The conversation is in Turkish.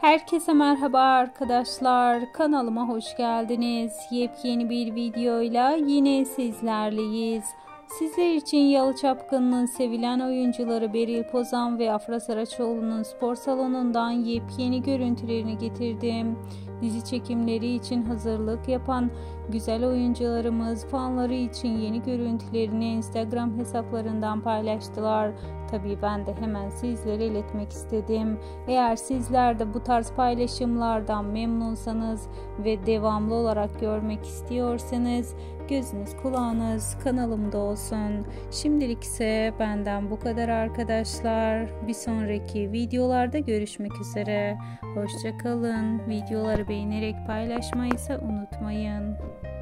Herkese merhaba arkadaşlar. Kanalıma hoş geldiniz. Yepyeni bir videoyla yine sizlerleyiz. Sizler için Yalı Çapkın'ın sevilen oyuncuları Beril Pozan ve Afra Saraçoğlu'nun spor salonundan yepyeni görüntülerini getirdim. Dizi çekimleri için hazırlık yapan güzel oyuncularımız fanları için yeni görüntülerini Instagram hesaplarından paylaştılar. Tabii ben de hemen sizlere iletmek istedim. Eğer sizler de bu tarz paylaşımlardan memnunsanız ve devamlı olarak görmek istiyorsanız gözünüz kulağınız kanalımda olsun. Şimdilik ise benden bu kadar arkadaşlar. Bir sonraki videolarda görüşmek üzere. Hoşça kalın. Videoları beğenerek paylaşmayı ise unutmayın.